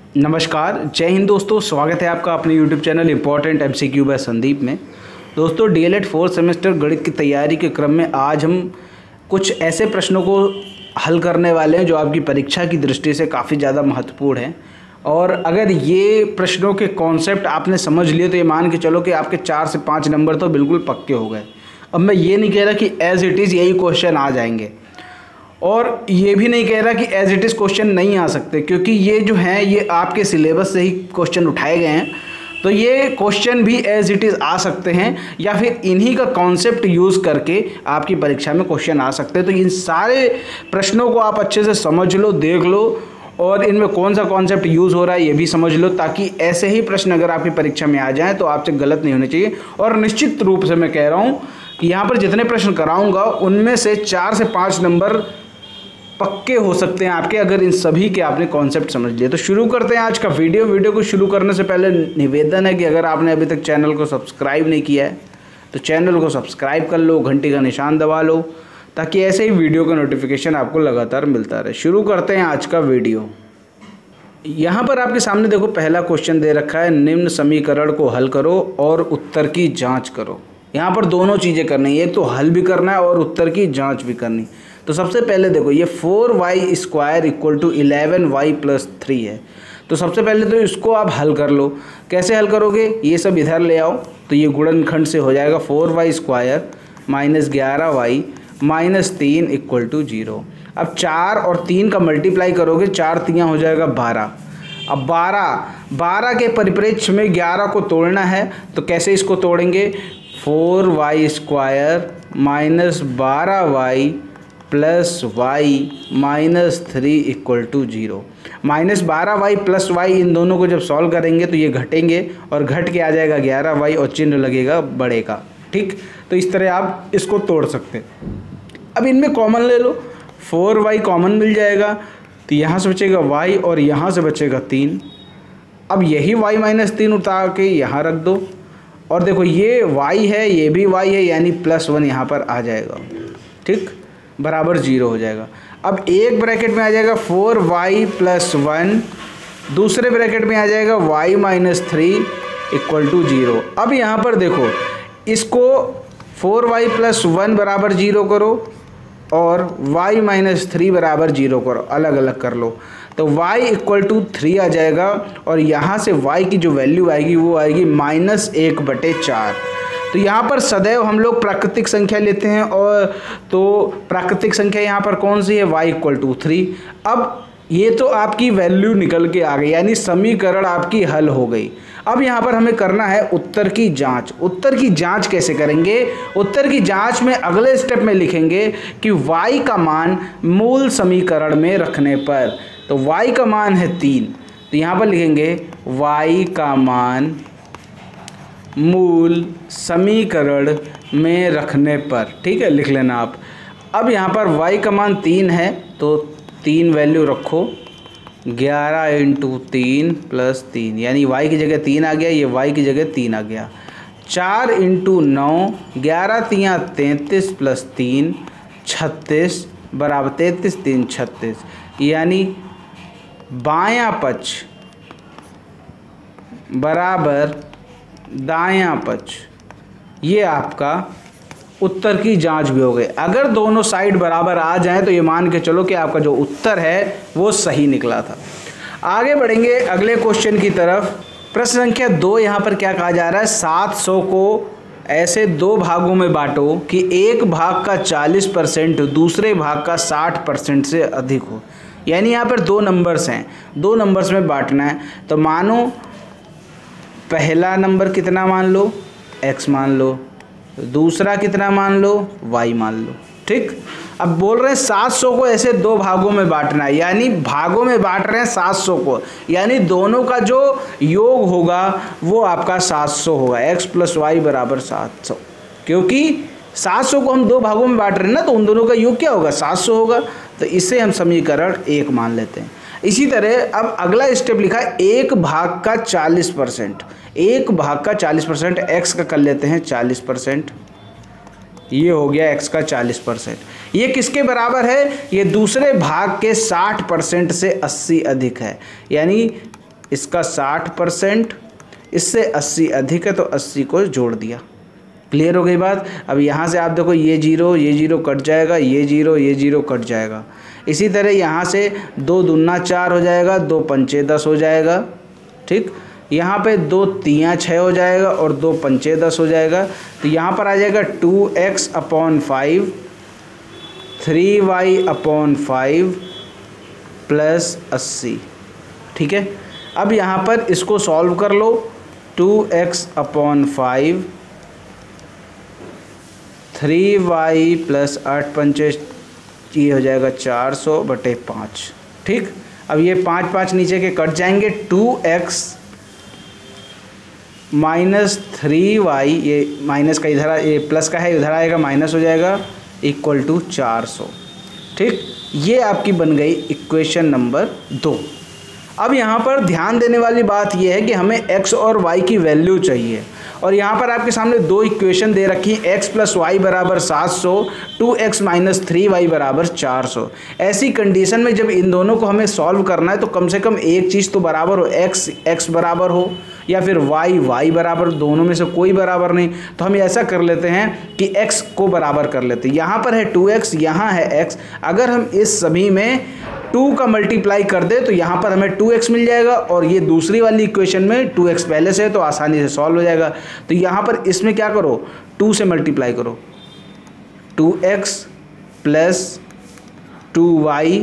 नमस्कार, जय हिंद दोस्तों। स्वागत है आपका अपने YouTube channel important MCQ by Sandeep में। दोस्तों, DLED 4th सेमेस्टर गणित की तैयारी के क्रम में आज हम कुछ ऐसे प्रश्नों को हल करने वाले हैं जो आपकी परीक्षा की दृष्टि से काफ़ी ज़्यादा महत्वपूर्ण हैं। और अगर ये प्रश्नों के कॉन्सेप्ट आपने समझ लिए तो ये मान के चलो कि आपके 4 से 5 नंबर तो बिल्कुल पक्के हो गए। अब मैं ये नहीं कह रहा कि एज इट इज़ यही क्वेश्चन आ जाएंगे, और ये भी नहीं कह रहा कि एज इट इज़ क्वेश्चन नहीं आ सकते, क्योंकि ये जो हैं ये आपके सिलेबस से ही क्वेश्चन उठाए गए हैं। तो ये क्वेश्चन भी एज इट इज़ आ सकते हैं, या फिर इन्हीं का कॉन्सेप्ट यूज़ करके आपकी परीक्षा में क्वेश्चन आ सकते हैं। तो इन सारे प्रश्नों को आप अच्छे से समझ लो, देख लो, और इनमें कौन सा कॉन्सेप्ट यूज़ हो रहा है ये भी समझ लो, ताकि ऐसे ही प्रश्न अगर आपकी परीक्षा में आ जाएँ तो आपसे गलत नहीं होने चाहिए। और निश्चित रूप से मैं कह रहा हूँ कि यहाँ पर जितने प्रश्न कराऊँगा उनमें से 4 से 5 नंबर पक्के हो सकते हैं आपके, अगर इन सभी के आपने कॉन्सेप्ट समझ लिए। तो शुरू करते हैं आज का वीडियो को शुरू करने से पहले निवेदन है कि अगर आपने अभी तक चैनल को सब्सक्राइब नहीं किया है तो चैनल को सब्सक्राइब कर लो, घंटी का निशान दबा लो, ताकि ऐसे ही वीडियो का नोटिफिकेशन आपको लगातार मिलता रहे। शुरू करते हैं आज का वीडियो। यहाँ पर आपके सामने देखो, पहला क्वेश्चन दे रखा है, निम्न समीकरण को हल करो और उत्तर की जाँच करो। यहाँ पर दोनों चीज़ें करनी है, एक तो हल भी करना है और उत्तर की जाँच भी करनी। तो सबसे पहले देखो, ये 4y² = 11y + 3 है। तो सबसे पहले तो इसको आप हल कर लो। कैसे हल करोगे, ये सब इधर ले आओ, तो ये गुणनखंड से हो जाएगा 4y² - 11y - 3 = 0। अब 4 और 3 का मल्टीप्लाई करोगे, 4 3 हो जाएगा 12। अब 12 के परिप्रेक्ष्य में 11 को तोड़ना है, तो कैसे इसको तोड़ेंगे, 4y² - 12y + y - 3 = 0। -12y + y इन दोनों को जब सॉल्व करेंगे तो ये घटेंगे और घट के आ जाएगा 11y और चिन्ह लगेगा बड़े का। ठीक, तो इस तरह आप इसको तोड़ सकते हैं। अब इनमें कॉमन ले लो, 4y कॉमन मिल जाएगा, तो यहाँ से बचेगा y और यहाँ से बचेगा 3। अब यही y - 3 उतार के यहाँ रख दो, और देखो ये y है, ये भी y है, यानी +1 यहाँ पर आ जाएगा। ठीक, बराबर 0 हो जाएगा। अब एक ब्रैकेट में आ जाएगा 4y + 1, दूसरे ब्रैकेट में आ जाएगा y - 3 = 0। अब यहाँ पर देखो, इसको 4y + 1 बराबर 0 करो और y - 3 बराबर 0 करो, अलग अलग कर लो, तो y = 3 आ जाएगा। और यहाँ से y की जो वैल्यू आएगी वो आएगी -1/4। तो यहाँ पर सदैव हम लोग प्राकृतिक संख्या लेते हैं, और तो प्राकृतिक संख्या यहाँ पर कौन सी है, y = 3। अब ये तो आपकी वैल्यू निकल के आ गई, यानी समीकरण आपकी हल हो गई। अब यहाँ पर हमें करना है उत्तर की जांच। उत्तर की जांच कैसे करेंगे, उत्तर की जांच में अगले स्टेप में लिखेंगे कि y का मान मूल समीकरण में रखने पर, तो y का मान है 3, तो यहाँ पर लिखेंगे y का मान मूल समीकरण में रखने पर। ठीक है, लिख लेना आप। अब यहाँ पर y का मान 3 है, तो 3 वैल्यू रखो, 11 × 3 + 3, यानी y की जगह 3 आ गया, ये y की जगह 3 आ गया। 4 × 9, 11 × 3 = 33 + 3 36 बराबर 33 3 36, यानी बायां पक्ष बराबर दायां पक्ष। ये आपका उत्तर की जांच भी हो गई। अगर दोनों साइड बराबर आ जाएं तो ये मान के चलो कि आपका जो उत्तर है वो सही निकला था। आगे बढ़ेंगे अगले क्वेश्चन की तरफ। प्रश्न संख्या 2, यहाँ पर क्या कहा जा रहा है, 700 को ऐसे 2 भागों में बांटो कि एक भाग का 40% दूसरे भाग का 60% से अधिक हो। यानी यहाँ पर 2 नंबर्स हैं, 2 नंबर्स में बांटना है। तो मानो पहला नंबर कितना मान लो, x मान लो, दूसरा कितना मान लो, y मान लो। ठीक, अब बोल रहे हैं 700 को ऐसे 2 भागों में बांटना है, यानी भागों में बांट रहे हैं 700 को, यानी दोनों का जो योग होगा वो आपका 700 होगा, x + y = 700। क्योंकि 700 को हम 2 भागों में बांट रहे हैं ना, तो उन दोनों का योग क्या होगा, 700 होगा। तो इसे हम समीकरण 1 मान लेते हैं। इसी तरह अब अगला स्टेप लिखा है, एक भाग का 40%, एक भाग का 40%, x का कर लेते हैं 40%, ये हो गया x का 40%। ये किसके बराबर है, ये दूसरे भाग के 60% से 80 अधिक है, यानी इसका 60%, इससे 80 अधिक है तो 80 को जोड़ दिया। क्लियर हो गई बात। अब यहाँ से आप देखो ये जीरो कट जाएगा, ये जीरो कट जाएगा। इसी तरह यहाँ से 2 दूना 4 हो जाएगा, 2 पंचे 10 हो जाएगा। ठीक, यहाँ पे 2 तियाँ 6 हो जाएगा और 2 पंचे 10 हो जाएगा। तो यहाँ पर आ जाएगा 2x/5 3y/5 प्लस 80। ठीक है, अब यहाँ पर इसको सॉल्व कर लो। 2x/5 3y प्लस 8 पंचे ये हो जाएगा 400/5। ठीक, अब ये 5 नीचे के कट जाएंगे। 2x माइनस 3y, ये माइनस का इधर, ये प्लस का है इधर आएगा, माइनस हो जाएगा, इक्वल टू 400। ठीक, ये आपकी बन गई इक्वेशन नंबर 2। अब यहाँ पर ध्यान देने वाली बात यह है कि हमें x और y की वैल्यू चाहिए, और यहाँ पर आपके सामने 2 इक्वेशन दे रखी हैं, x + y = 700, 2x - 3y = 400। ऐसी कंडीशन में जब इन दोनों को हमें सॉल्व करना है तो कम से कम एक चीज़ तो बराबर हो, x बराबर हो या फिर y बराबर, दोनों में से कोई बराबर नहीं। तो हम ऐसा कर लेते हैं कि x को बराबर कर लेते हैं। यहाँ पर है 2x, यहाँ है x। अगर हम इस सभी में 2 का मल्टीप्लाई कर दे तो यहाँ पर हमें 2x मिल जाएगा, और ये दूसरी वाली इक्वेशन में 2x पहले से है तो आसानी से सॉल्व हो जाएगा। तो यहाँ पर इसमें क्या करो, 2 से मल्टीप्लाई करो। 2x + 2y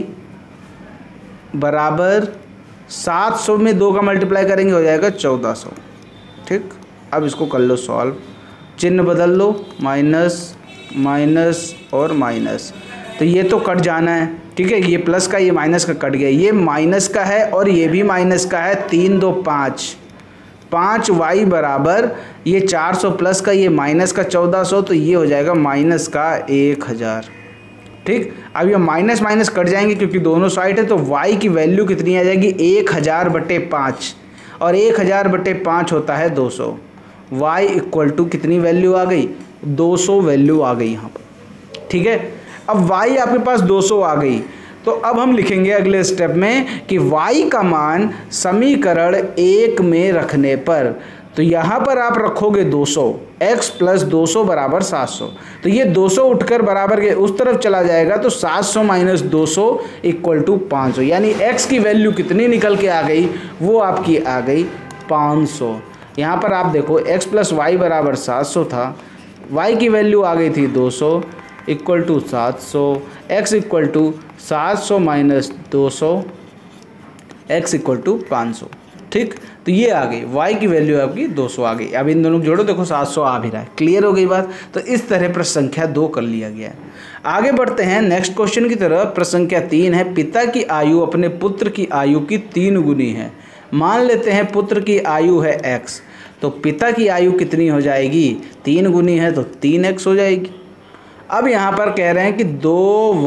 बराबर 700 में 2 का मल्टीप्लाई करेंगे हो जाएगा 1400। ठीक, अब इसको कर लो सॉल्व, चिन्ह बदल लो, माइनस माइनस और माइनस, तो ये तो कट जाना है। ठीक है, ये प्लस का ये माइनस का कट गया, ये माइनस का है और ये भी माइनस का है। 3 2 5 5y बराबर ये 400 प्लस का ये माइनस का 1400, तो ये हो जाएगा माइनस का 1000। ठीक, अब ये माइनस माइनस कट जाएंगे क्योंकि दोनों साइड है, तो y की वैल्यू कितनी आ जाएगी, 1000/5, और 1000/5 होता है 200। y इक्वल टू कितनी वैल्यू आ गई, 200 वैल्यू आ गई यहाँ पर। ठीक है, अब y आपके पास 200 आ गई, तो अब हम लिखेंगे अगले स्टेप में कि y का मान समीकरण 1 में रखने पर, तो यहाँ पर आप रखोगे 200, x + 200 = 700। तो ये 200 उठकर बराबर के उस तरफ चला जाएगा, तो 700 - 200 = 500, यानी x की वैल्यू कितनी निकल के आ गई, वो आपकी आ गई 500। यहाँ पर आप देखो x + y = 700 था, y की वैल्यू आ गई थी 200 = 700, x = 700 - 200, x = 500। ठीक, तो ये आ गई y की वैल्यू आपकी 200 आ गई। अब इन दोनों को जोड़ो, देखो 700 आ भी रहा है। क्लियर हो गई बात। तो इस तरह प्रश्न संख्या 2 कर लिया गया है। आगे बढ़ते हैं नेक्स्ट क्वेश्चन की तरफ। प्रश्न संख्या 3 है, पिता की आयु अपने पुत्र की आयु की 3 गुनी है। मान लेते हैं पुत्र की आयु है x, तो पिता की आयु कितनी हो जाएगी, 3 गुनी है तो 3x हो जाएगी। अब यहाँ पर कह रहे हैं कि 2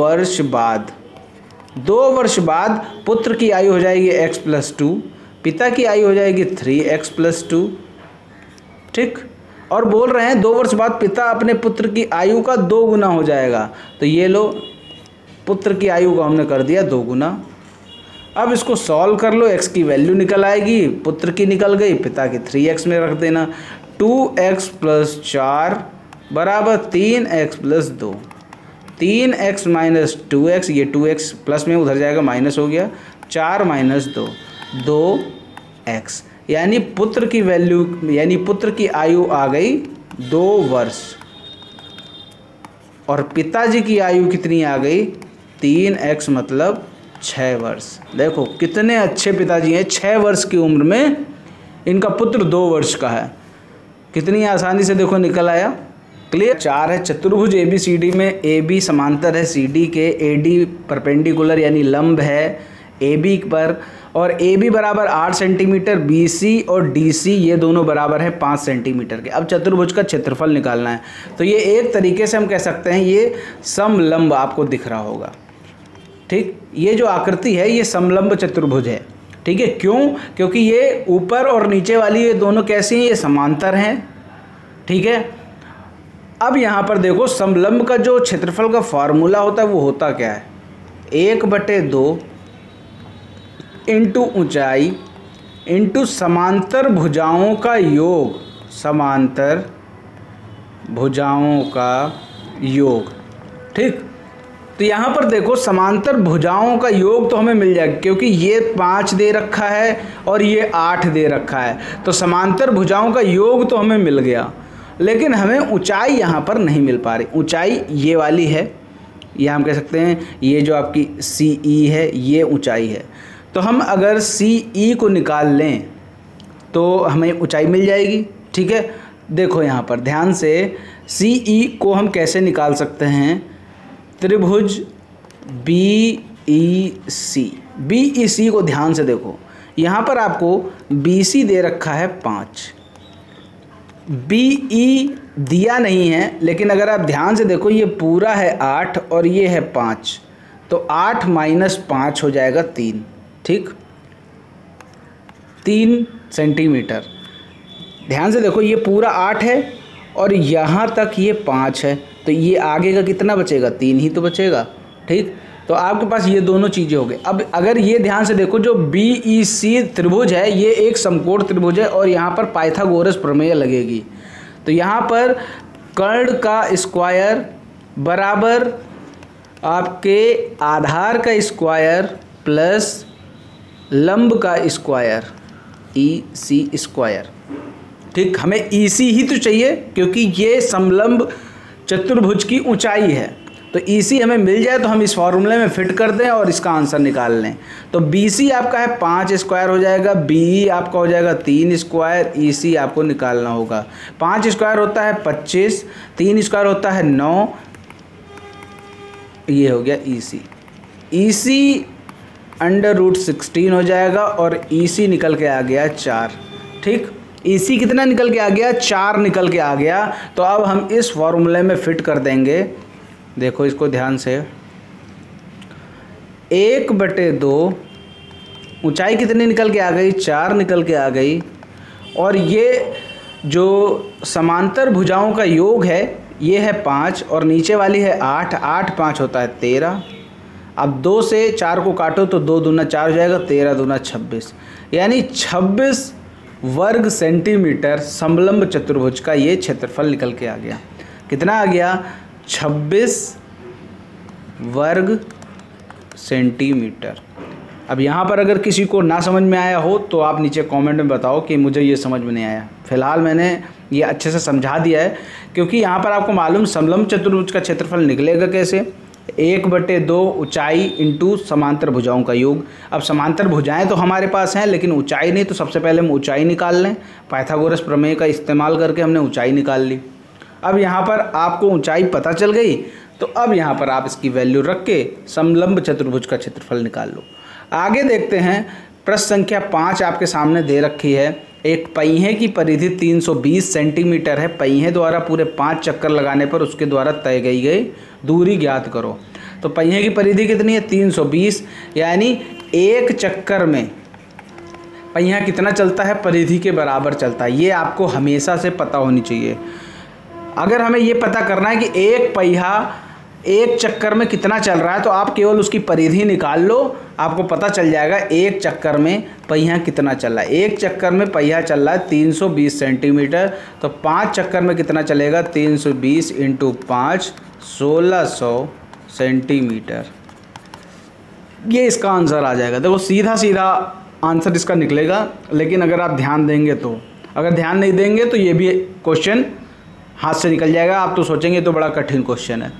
वर्ष बाद पुत्र की आयु हो जाएगी x + 2, पिता की आयु हो जाएगी 3x + 2। ठीक, और बोल रहे हैं 2 वर्ष बाद पिता अपने पुत्र की आयु का 2 गुना हो जाएगा। तो ये लो, पुत्र की आयु को हमने कर दिया 2 गुना। अब इसको सॉल्व कर लो, x की वैल्यू निकल आएगी, पुत्र की निकल गई, पिता की 3x में रख देना। 2x + 4 बराबर 3x + 2, 3x - 2x, ये 2x प्लस में उधर जाएगा, माइनस हो गया, 4 - 2 2x, यानी पुत्र की वैल्यू, यानी पुत्र की आयु आ गई 2 वर्ष, और पिताजी की आयु कितनी आ गई, 3x मतलब 6 वर्ष। देखो कितने अच्छे पिताजी हैं, 6 वर्ष की उम्र में इनका पुत्र 2 वर्ष का है। कितनी आसानी से देखो निकल आया। क्लियर। 4 है, चतुर्भुज ABCD में AB समांतर है CD के, AD परपेंडिकुलर यानी लंब है AB पर, और AB बराबर 8 सेंटीमीटर, BC और DC ये दोनों बराबर है 5 सेंटीमीटर के। अब चतुर्भुज का क्षेत्रफल निकालना है, तो ये एक तरीके से हम कह सकते हैं ये समलंब आपको दिख रहा होगा। ठीक, ये जो आकृति है ये समलंब चतुर्भुज है। ठीक है, क्यों, क्योंकि ये ऊपर और नीचे वाली ये दोनों कैसी हैं, ये समांतर हैं। ठीक है, अब यहाँ पर देखो समलंब का जो क्षेत्रफल का फार्मूला होता है वो होता क्या है, 1/2 इंटू ऊंचाई इंटू समांतर भुजाओं का योग, समांतर भुजाओं का योग। ठीक, तो यहाँ पर देखो समांतर भुजाओं का योग तो हमें मिल जाएगा, क्योंकि ये 5 दे रखा है और ये 8 दे रखा है, तो समांतर भुजाओं का योग तो हमें मिल गया। लेकिन हमें ऊंचाई यहाँ पर नहीं मिल पा रही। ऊंचाई ये वाली है, ये हम कह सकते हैं ये जो आपकी CE है ये ऊंचाई है। तो हम अगर CE को निकाल लें तो हमें ऊंचाई मिल जाएगी। ठीक है, देखो यहाँ पर ध्यान से CE को हम कैसे निकाल सकते हैं, त्रिभुज BEC को ध्यान से देखो, यहाँ पर आपको BC दे रखा है 5, BE दिया नहीं है, लेकिन अगर आप ध्यान से देखो ये पूरा है 8 और ये है 5, तो 8 - 5 हो जाएगा 3। ठीक, 3 सेंटीमीटर। ध्यान से देखो ये पूरा 8 है और यहाँ तक ये 5 है, तो ये आगे का कितना बचेगा, 3 ही तो बचेगा। ठीक, तो आपके पास ये दोनों चीज़ें हो गई। अब अगर ये ध्यान से देखो जो BEC त्रिभुज है ये एक समकोण त्रिभुज है और यहाँ पर पाइथागोरस प्रमेय लगेगी, तो यहाँ पर कर्ण का स्क्वायर बराबर आपके आधार का स्क्वायर प्लस लंब का स्क्वायर, EC स्क्वायर। ठीक, हमें EC ही तो चाहिए क्योंकि ये समलंब चतुर्भुज की ऊंचाई है, तो EC हमें मिल जाए तो हम इस फॉर्मूले में फिट कर दें और इसका आंसर निकाल लें। तो BC आपका है 5 स्क्वायर हो जाएगा, BE आपका हो जाएगा 3 स्क्वायर, EC आपको निकालना होगा। 5 स्क्वायर होता है 25, 3 स्क्वायर होता है 9, ये हो गया EC। EC √16 हो जाएगा और EC निकल के आ गया 4। ठीक, EC कितना निकल के आ गया, 4 निकल के आ गया। तो अब हम इस फॉर्मूले में फिट कर देंगे। देखो इसको ध्यान से, 1/2 ऊंचाई कितनी निकल के आ गई, 4 निकल के आ गई, और ये जो समांतर भुजाओं का योग है ये है 5 और नीचे वाली है 8, 8 5 होता है 13। अब 2 से 4 को काटो तो 2 दूना 4 हो जाएगा, 13 दूना 26, यानी 26 वर्ग सेंटीमीटर समलंब चतुर्भुज का ये क्षेत्रफल निकल के आ गया। कितना आ गया, 26 वर्ग सेंटीमीटर। अब यहाँ पर अगर किसी को ना समझ में आया हो तो आप नीचे कमेंट में बताओ कि मुझे ये समझ में नहीं आया। फिलहाल मैंने ये अच्छे से समझा दिया है, क्योंकि यहाँ पर आपको मालूम समलंब चतुर्भुज का क्षेत्रफल निकलेगा कैसे, 1/2 ऊंचाई इंटू समांतर भुजाओं का योग। अब समांतर भुजाएं तो हमारे पास हैं लेकिन ऊंचाई नहीं, तो सबसे पहले हम ऊंचाई निकाल लें। पाइथागोरस प्रमेय का इस्तेमाल करके हमने ऊंचाई निकाल ली। अब यहाँ पर आपको ऊंचाई पता चल गई, तो अब यहाँ पर आप इसकी वैल्यू रख के समलंब चतुर्भुज का क्षेत्रफल निकाल लो। आगे देखते हैं, प्रश्न संख्या 5 आपके सामने दे रखी है। एक पहिए की परिधि 320 सेंटीमीटर है। पहिए द्वारा पूरे 5 चक्कर लगाने पर उसके द्वारा तय गई दूरी ज्ञात करो। तो पहिए की परिधि कितनी है, 320, यानी एक चक्कर में पहिया कितना चलता है, परिधि के बराबर चलता है। ये आपको हमेशा से पता होनी चाहिए। अगर हमें ये पता करना है कि एक पहिया एक चक्कर में कितना चल रहा है, तो आप केवल उसकी परिधि निकाल लो, आपको पता चल जाएगा एक चक्कर में पहिया कितना चल रहा है। एक चक्कर में पहिया चल रहा है 320 सेंटीमीटर, तो 5 चक्कर में कितना चलेगा, 320 × 5 1600 सेंटीमीटर। ये इसका आंसर आ जाएगा। देखो सीधा सीधा आंसर इसका निकलेगा, लेकिन अगर आप ध्यान देंगे तो, अगर ध्यान नहीं देंगे तो ये भी क्वेश्चन हाथ से निकल जाएगा। आप तो सोचेंगे तो बड़ा कठिन क्वेश्चन है,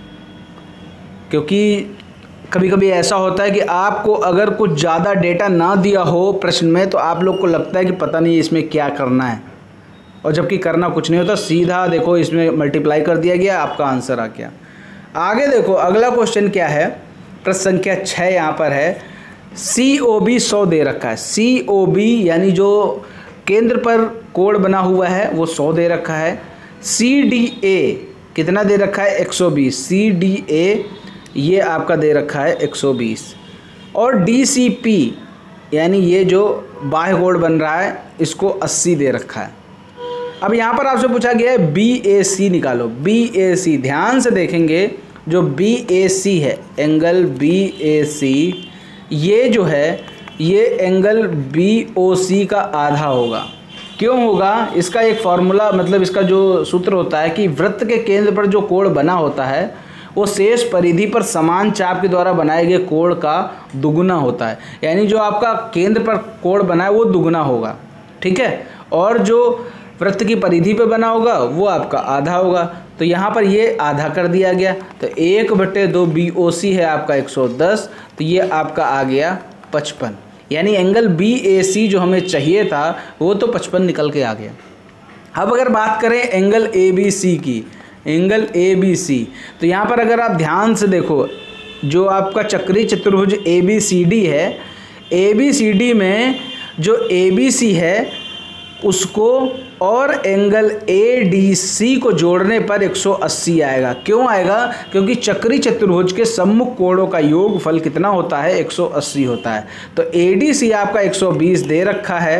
क्योंकि कभी कभी ऐसा होता है कि आपको अगर कुछ ज़्यादा डेटा ना दिया हो प्रश्न में, तो आप लोग को लगता है कि पता नहीं इसमें क्या करना है, और जबकि करना कुछ नहीं होता। सीधा देखो इसमें मल्टीप्लाई कर दिया गया, आपका आंसर आ गया। आगे देखो अगला क्वेश्चन क्या है, प्रश्न संख्या 6 यहाँ पर है। COB 100 दे रखा है। COB यानी जो केंद्र पर कोण बना हुआ है वो 100 दे रखा है। CDA कितना दे रखा है, 120। CDA ये आपका दे रखा है 120, और DCP यानी ये जो बाह्य कोण बन रहा है इसको 80 दे रखा है। अब यहाँ पर आपसे पूछा गया है BAC निकालो। BAC ध्यान से देखेंगे, जो BAC है, एंगल BAC ये जो है ये एंगल BOC का आधा होगा। क्यों होगा? इसका एक फॉर्मूला, मतलब इसका जो सूत्र होता है कि वृत्त के केंद्र पर जो कोण बना होता है वो शेष परिधि पर समान चाप के द्वारा बनाए गए कोण का दुगुना होता है। यानी जो आपका केंद्र पर कोण बना है वो दुगुना होगा, ठीक है, और जो वृत्त की परिधि पे बना होगा वो आपका आधा होगा। तो यहाँ पर ये आधा कर दिया गया, तो 1/2 BOC है आपका 110, तो ये आपका आ गया 55। यानी एंगल BAC जो हमें चाहिए था वो तो 55 निकल के आ गया। अब अगर बात करें एंगल ABC की, एंगल ABC, तो यहाँ पर अगर आप ध्यान से देखो, जो आपका चक्रीय चतुर्भुज ABCD है, ABCD में जो ABC है उसको और एंगल ADC को जोड़ने पर 180 आएगा। क्यों आएगा? क्योंकि चक्रीय चतुर्भुज के सम्मुख कोणों का योगफल कितना होता है? 180 होता है। तो ADC आपका 120 दे रखा है,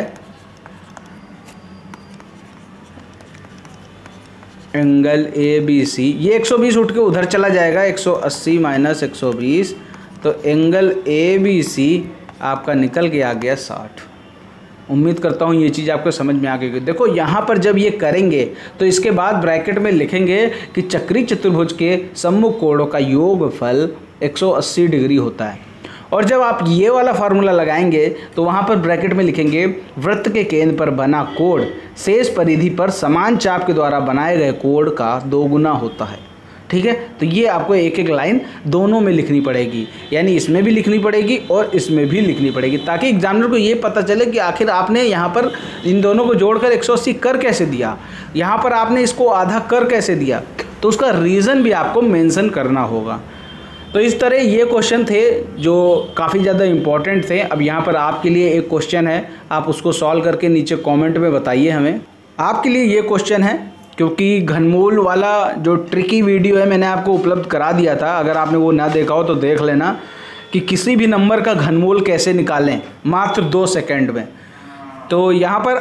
एंगल ABC, ये 120 उठ के उधर चला जाएगा, 180 माइनस 120, तो एंगल ABC आपका निकल के आ गया 60। उम्मीद करता हूँ ये चीज़ आपको समझ में आ गई। देखो यहाँ पर जब ये करेंगे तो इसके बाद ब्रैकेट में लिखेंगे कि चक्रीय चतुर्भुज के सम्मुख कोणों का योगफल 180 डिग्री होता है। और जब आप ये वाला फार्मूला लगाएंगे तो वहाँ पर ब्रैकेट में लिखेंगे वृत्त के केंद्र पर बना कोण शेष परिधि पर समान चाप के द्वारा बनाए गए कोण का दोगुना होता है, ठीक है। तो ये आपको एक एक लाइन दोनों में लिखनी पड़ेगी, यानी इसमें भी लिखनी पड़ेगी और इसमें भी लिखनी पड़ेगी, ताकि एग्जामिनर को ये पता चले कि आखिर आपने यहाँ पर इन दोनों को जोड़कर 180 कर कैसे दिया, यहाँ पर आपने इसको आधा कर कैसे दिया, तो उसका रीज़न भी आपको मेंशन करना होगा। तो इस तरह ये क्वेश्चन थे जो काफ़ी ज़्यादा इम्पॉर्टेंट थे। अब यहाँ पर आपके लिए एक क्वेश्चन है, आप उसको सॉल्व करके नीचे कमेंट में बताइए हमें। आपके लिए ये क्वेश्चन है, क्योंकि घनमूल वाला जो ट्रिकी वीडियो है मैंने आपको उपलब्ध करा दिया था, अगर आपने वो ना देखा हो तो देख लेना, कि किसी भी नंबर का घनमूल कैसे निकालें मात्र 2 सेकंड में। तो यहाँ पर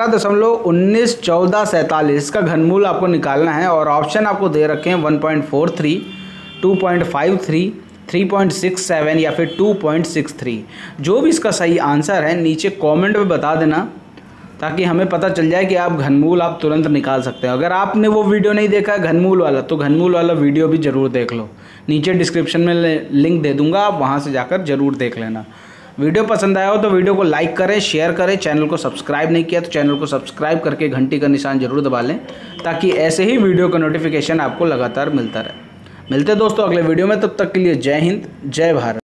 18.191447 का घनमूल आपको निकालना है, और ऑप्शन आपको दे रखे हैं 1.43, 2.53, 3.67 या फिर 2.63। जो भी इसका सही आंसर है नीचे कमेंट में बता देना, ताकि हमें पता चल जाए कि आप घनमूल आप तुरंत निकाल सकते हैं। अगर आपने वो वीडियो नहीं देखा है घनमूल वाला, तो घनमूल वाला वीडियो भी ज़रूर देख लो, नीचे डिस्क्रिप्शन में लिंक दे दूंगा, आप वहाँ से जाकर ज़रूर देख लेना। वीडियो पसंद आया हो तो वीडियो को लाइक करें, शेयर करें, चैनल को सब्सक्राइब नहीं किया तो चैनल को सब्सक्राइब करके घंटी का निशान जरूर दबा लें, ताकि ऐसे ही वीडियो का नोटिफिकेशन आपको लगातार मिलता रहे। मिलते हैं दोस्तों अगले वीडियो में, तब तक के लिए जय हिंद, जय भारत।